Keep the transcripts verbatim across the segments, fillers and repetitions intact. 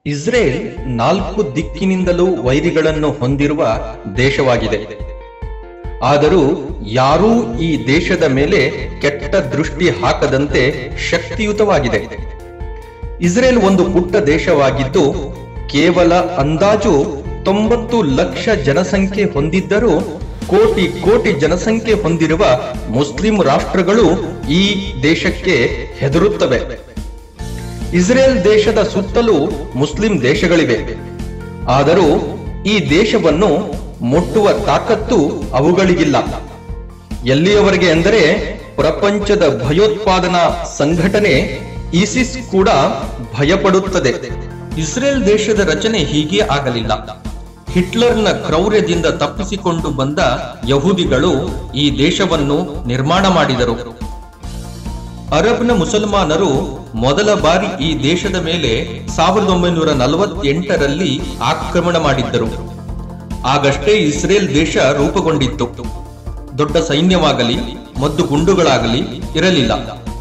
Israel ನಾಲ್ಕು ದಿಕ್ಕಿನಿಂದಲೂ ವೈರಿಗಳನ್ನು ಹೊಂದಿರುವ ದೇಶವಾಗಿದೆ. ಆದರೂ ಯಾರೂ ಈ ದೇಶದ ಮೇಲೆ ಕೆಟ್ಟ ದೃಷ್ಟಿ ಹಾಕದಂತೆ ಶಕ್ತಿಯುತವಾಗಿದೆ. ಇಸ್ರೇಲ್ ಒಂದು ಪುಟ್ಟ ದೇಶವಾಗಿದ್ದು ಕೇವಲ ಅಂದಾಜು ತೊಂಬತ್ತು ಲಕ್ಷ ಜನಸಂಖ್ಯೆ ಹೊಂದಿದ್ದರೂ ಕೋಟಿ ಕೋಟಿ ಜನಸಂಖ್ಯೆ ಹೊಂದಿರುವ ಮುಸ್ಲಿಂ ರಾಷ್ಟ್ರಗಳು ಈ ದೇಶಕ್ಕೆ ಹೆದರುತ್ತವೆ. ಇಸ್ರೇಲ್ ದೇಶದ ಸುತ್ತಲೂ ಮುಸ್ಲಿಂ ದೇಶಗಳಿವೆ. ಆದರೂ ಈ ದೇಶವನ್ನು ಮುಟ್ಟುವ ತಾಕತ್ತು ಅವುಗಳಿಗಿಲ್ಲ. ಎಲ್ಲಿಯವರೆಗೆ ಎಂದರೆ ಪ್ರಪಂಚದ ಭಯೋತ್ಪಾದನಾ ಸಂಘಟನೆ ಇಸಿಸ್ ಕೂಡ ಭಯಪಡುತ್ತದೆ. ಇಸ್ರೇಲ್ ದೇಶದ ರಚನೆ ಹೀಗೆ ಆಗಲಿಲ್ಲ. ಹಿಟ್ಲರ್ನ ಕ್ರೌರ್ಯದಿಂದ ತಪ್ಪಿಸಿಕೊಂಡು ಬಂದ ಯಹೂದಿಗಳು ಈ ದೇಶವನ್ನು ನಿರ್ಮಾಣ ಮಾಡಿದರು. ಅರಬ್ನ ಮುಸಲ್ಮಾನರು ಮೊದಲ ಬಾರಿ ಈ ದೇಶದ ಮೇಲೆ ಸಾವಿರದ ಒಂಬೈನೂರ ನಲವತ್ತೆಂಟರಲ್ಲಿ ಆಕ್ರಮಣ ಮಾಡಿದ್ದರು. ಆಗಷ್ಟೇ ಇಸ್ರೇಲ್ ದೇಶ ರೂಪುಗೊಂಡಿತ್ತು. ದೊಡ್ಡ ಸೈನ್ಯವಾಗಲಿ ಮದ್ದು ಗುಂಡುಗಳಾಗಲಿ ಇರಲಿಲ್ಲ.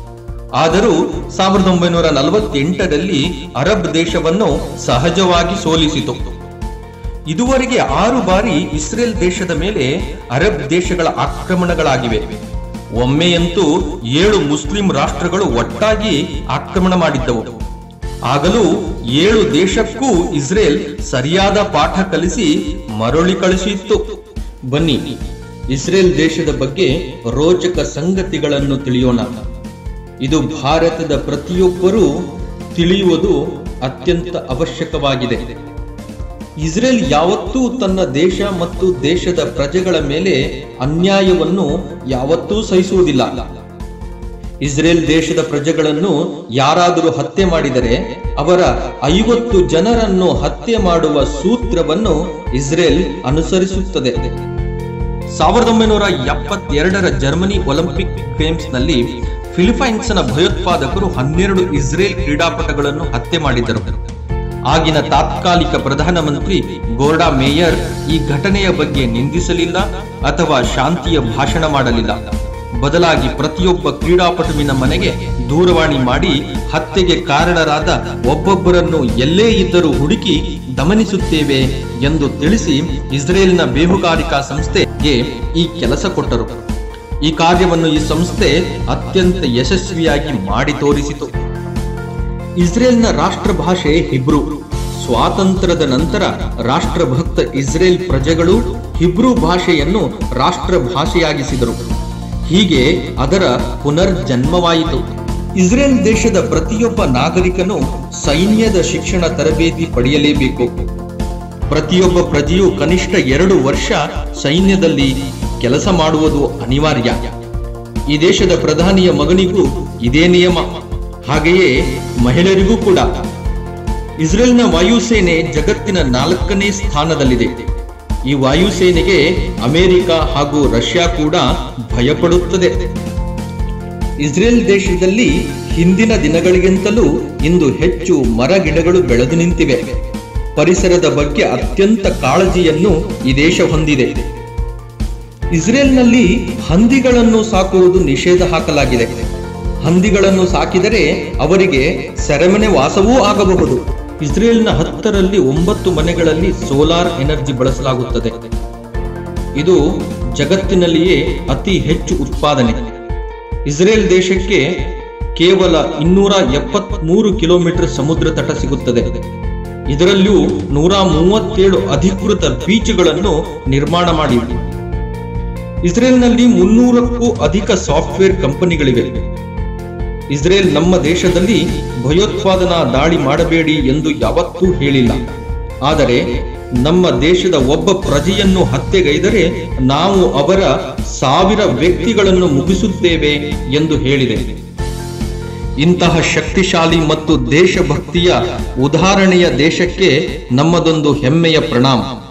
ಆದರೂ ಸಾವಿರದ ಒಂಬೈನೂರ ನಲವತ್ತೆಂಟರಲ್ಲಿ ಅರಬ್ ದೇಶವನ್ನು ಸಹಜವಾಗಿ ಸೋಲಿಸಿತು. ಇದುವರೆಗೆ ಆರು ಬಾರಿ ಇಸ್ರೇಲ್ ದೇಶದ ಮೇಲೆ ಅರಬ್ ದೇಶಗಳ ಆಕ್ರಮಣಗಳಾಗಿವೆ. ಒಮ್ಮೆಯಂತೂ ಏಳು ಮುಸ್ಲಿಂ ರಾಷ್ಟ್ರಗಳು ಒಟ್ಟಾಗಿ ಆಕ್ರಮಣ ಮಾಡಿದ್ದವು. ಆಗಲೂ ಏಳು ದೇಶಕ್ಕೂ ಇಸ್ರೇಲ್ ಸರಿಯಾದ ಪಾಠ ಕಲಿಸಿ ಮರಳಿ ಕಳಿಸಿತ್ತು. ಬನ್ನಿ, ಇಸ್ರೇಲ್ ದೇಶದ ಬಗ್ಗೆ ರೋಚಕ ಸಂಗತಿಗಳನ್ನು ತಿಳಿಯೋಣ. ಇದು ಭಾರತದ ಪ್ರತಿಯೊಬ್ಬರೂ ತಿಳಿಯುವುದು ಅತ್ಯಂತ ಅವಶ್ಯಕವಾಗಿದೆ. ಇಸ್ರೇಲ್ ಯಾವತ್ತೂ ತನ್ನ ದೇಶ ಮತ್ತು ದೇಶದ ಪ್ರಜೆಗಳ ಮೇಲೆ ಅನ್ಯಾಯವನ್ನು ಯಾವತ್ತೂ ಸಹಿಸುವುದಿಲ್ಲ. ಇಸ್ರೇಲ್ ದೇಶದ ಪ್ರಜೆಗಳನ್ನು ಯಾರಾದರೂ ಹತ್ಯೆ ಮಾಡಿದರೆ ಅವರ ಐವತ್ತು ಜನರನ್ನು ಹತ್ಯೆ ಮಾಡುವ ಸೂತ್ರವನ್ನು ಇಸ್ರೇಲ್ ಅನುಸರಿಸುತ್ತದೆ. ಸಾವಿರದ ಒಂಬೈನೂರ ಎಪ್ಪತ್ತೆರಡರ ಜರ್ಮನಿ ಒಲಿಂಪಿಕ್ ಗೇಮ್ಸ್ ನಲ್ಲಿ ಫಿಲಿಪೈನ್ಸ್ನ ಭಯೋತ್ಪಾದಕರು ಹನ್ನೆರಡು ಇಸ್ರೇಲ್ ಕ್ರೀಡಾಪಟುಗಳನ್ನು ಹತ್ಯೆ ಮಾಡಿದರು. ಆಗಿನ ತಾತ್ಕಾಲಿಕ ಪ್ರಧಾನಮಂತ್ರಿ ಗೋರ್ಡಾ ಮೇಯರ್ ಈ ಘಟನೆಯ ಬಗ್ಗೆ ನಿಂದಿಸಲಿಲ್ಲ ಅಥವಾ ಶಾಂತಿಯ ಭಾಷಣ ಮಾಡಲಿಲ್ಲ. ಬದಲಾಗಿ ಪ್ರತಿಯೊಬ್ಬ ಕ್ರೀಡಾಪಟುವಿನ ಮನೆಗೆ ದೂರವಾಣಿ ಮಾಡಿ ಹತ್ಯೆಗೆ ಕಾರಣರಾದ ಒಬ್ಬೊಬ್ಬರನ್ನು ಎಲ್ಲೇ ಇದ್ದರೂ ಹುಡುಕಿ ದಮನಿಸುತ್ತೇವೆ ಎಂದು ತಿಳಿಸಿ ಇಸ್ರೇಲ್ನ ಬೇಹುಗಾರಿಕಾ ಸಂಸ್ಥೆಗೆ ಈ ಕೆಲಸ ಕೊಟ್ಟರು. ಈ ಕಾರ್ಯವನ್ನು ಈ ಸಂಸ್ಥೆ ಅತ್ಯಂತ ಯಶಸ್ವಿಯಾಗಿ ಮಾಡಿ ತೋರಿಸಿತು. ಇಸ್ರೇಲ್ನ ರಾಷ್ಟ್ರ ಭಾಷೆ ಹಿಬ್ರೂ. ಸ್ವಾತಂತ್ರ್ಯದ ನಂತರ ರಾಷ್ಟ್ರಭಕ್ತ ಇಸ್ರೇಲ್ ಪ್ರಜೆಗಳು ಹಿಬ್ರೂ ಭಾಷೆಯನ್ನು ರಾಷ್ಟ್ರ ಭಾಷೆಯಾಗಿಸಿದರು. ಹೀಗೆ ಅದರ ಪುನರ್ಜನ್ಮವಾಯಿತು. ಇಸ್ರೇಲ್ ದೇಶದ ಪ್ರತಿಯೊಬ್ಬ ನಾಗರಿಕನು ಸೈನ್ಯದ ಶಿಕ್ಷಣ ತರಬೇತಿ ಪಡೆಯಲೇಬೇಕು. ಪ್ರತಿಯೊಬ್ಬ ಪ್ರಜೆಯು ಕನಿಷ್ಠ ಎರಡು ವರ್ಷ ಸೈನ್ಯದಲ್ಲಿ ಕೆಲಸ ಮಾಡುವುದು ಅನಿವಾರ್ಯ. ಈ ದೇಶದ ಪ್ರಧಾನಿಯ ಮಗನಿಗೂ ಇದೇ ನಿಯಮ. ಹಾಗೆಯೇ ಮಹಿಳೆಯರಿಗೂ ಕೂಡ. ಇಸ್ರೇಲ್ನ ವಾಯುಸೇನೆ ಜಗತ್ತಿನ ನಾಲ್ಕನೇ ಸ್ಥಾನದಲ್ಲಿದೆ. ಈ ವಾಯುಸೇನೆಗೆ ಅಮೆರಿಕ ಹಾಗೂ ರಷ್ಯಾ ಕೂಡ ಭಯಪಡುತ್ತದೆ. ಇಸ್ರೇಲ್ ದೇಶದಲ್ಲಿ ಹಿಂದಿನ ದಿನಗಳಿಗಿಂತಲೂ ಇಂದು ಹೆಚ್ಚು ಮರ ಗಿಡಗಳು ಬೆಳೆದು ನಿಂತಿವೆ. ಪರಿಸರದ ಬಗ್ಗೆ ಅತ್ಯಂತ ಕಾಳಜಿಯನ್ನು ಈ ದೇಶ ಹೊಂದಿದೆ. ಇಸ್ರೇಲ್ನಲ್ಲಿ ಹಂದಿಗಳನ್ನು ಸಾಕುವುದು ನಿಷೇಧ ಹಾಕಲಾಗಿದೆ. ಹಂದಿಗಳನ್ನು ಸಾಕಿದರೆ ಅವರಿಗೆ ಸೆರೆಮನೆ ವಾಸವೂ ಆಗಬಹುದು. ಇಸ್ರೇಲ್ನ ಹತ್ತರಲ್ಲಿ ಒಂಬತ್ತು ಮನೆಗಳಲ್ಲಿ ಸೋಲಾರ್ ಎನರ್ಜಿ ಬಳಸಲಾಗುತ್ತದೆ. ಇದು ಜಗತ್ತಿನಲ್ಲಿಯೇ ಅತಿ ಹೆಚ್ಚು ಉತ್ಪಾದನೆ. ಇಸ್ರೇಲ್ ದೇಶಕ್ಕೆ ಕೇವಲ ಇನ್ನೂರ ಎಪ್ಪತ್ತ್ ಮೂರು ಕಿಲೋಮೀಟರ್ ಸಮುದ್ರ ತಟ ಸಿಗುತ್ತದೆ. ಇದರಲ್ಲೂ ನೂರ ಮೂವತ್ತೇಳು ಅಧಿಕೃತ ಬೀಚ್ಗಳನ್ನು ನಿರ್ಮಾಣ ಮಾಡಿದೆ. ಇಸ್ರೇಲ್ನಲ್ಲಿ ಮುನ್ನೂರಕ್ಕೂ ಅಧಿಕ ಸಾಫ್ಟ್ವೇರ್ ಕಂಪನಿಗಳಿವೆ. ಇಸ್ರೇಲ್ ನಮ್ಮ ದೇಶದಲ್ಲಿ ಭಯೋತ್ಪಾದನಾ ದಾಳಿ ಮಾಡಬೇಡಿ ಎಂದು ಯಾವತ್ತೂ ಹೇಳಿಲ್ಲ. ಆದರೆ ನಮ್ಮ ದೇಶದ ಒಬ್ಬ ಪ್ರಜೆಯನ್ನು ಹತ್ಯೆಗೈದರೆ ನಾವು ಅವರ ಸಾವಿರ ವ್ಯಕ್ತಿಗಳನ್ನು ಮುಗಿಸುತ್ತೇವೆ ಎಂದು ಹೇಳಿದೆ. ಇಂತಹ ಶಕ್ತಿಶಾಲಿ ಮತ್ತು ದೇಶಭಕ್ತಿಯ ಉದಾಹರಣೆಯ ದೇಶಕ್ಕೆ ನಮ್ಮದೊಂದು ಹೆಮ್ಮೆಯ ಪ್ರಣಾಮ.